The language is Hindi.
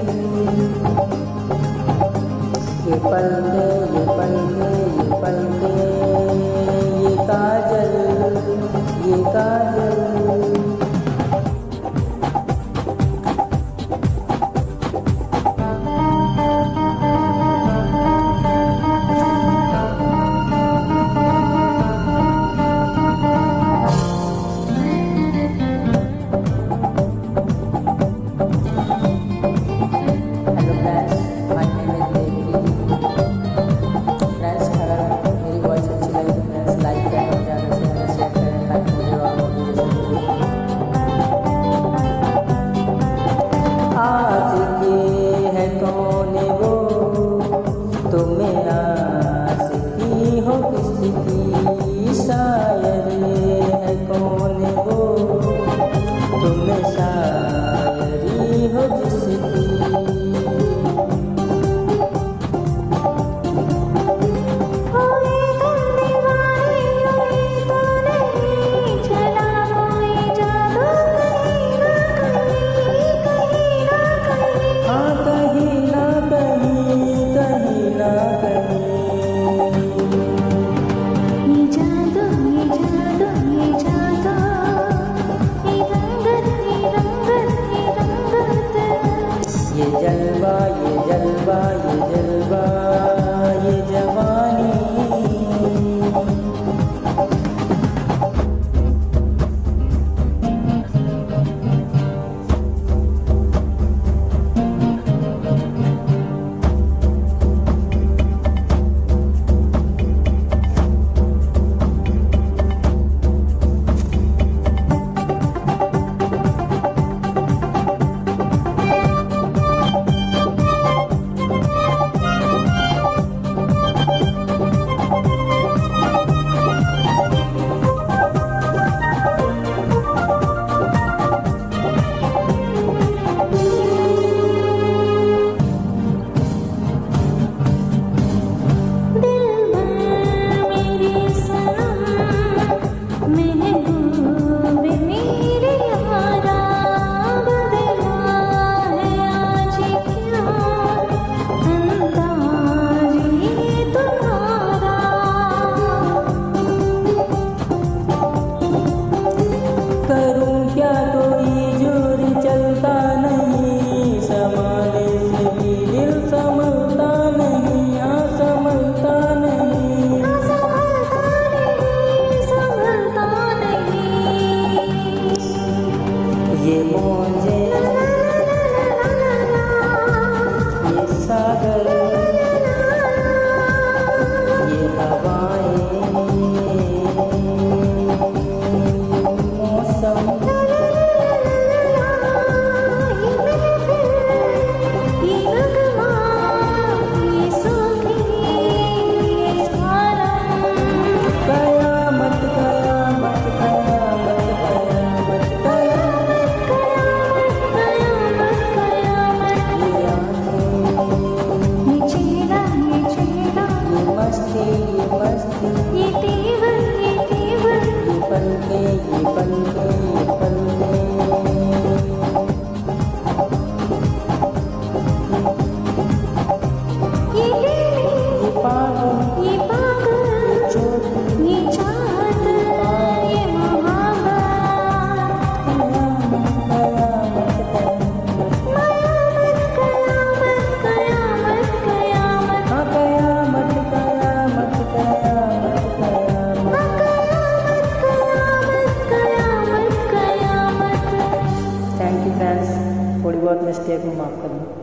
ये पलके ये पलके ये पलके, ये काजल ये काजल। तुम्हें आशिकी हो किसकी, शायर है कौन वो, तुम्हें शायरी हो जिसकी। ये जलवा ये जलवा ये जलवा ये जवानी। ये मौजे ये सागर ये हवाएं मौसम, ये लगवा ये सूखी ये आलम। कयामत कयामत कयामत ये तेवर ये तेवर, ये पलके ये पलके ये पलके। ये पागल ये पागल, ये चाहत ये मोहब्बत। कयामत कयामत कयामत कयामत, हाँ कयामत कयामत कयामत कयामत। थैंक यू फ्रेंड्स, थोड़ी बहुत मिस्टेक में माफ़ करना।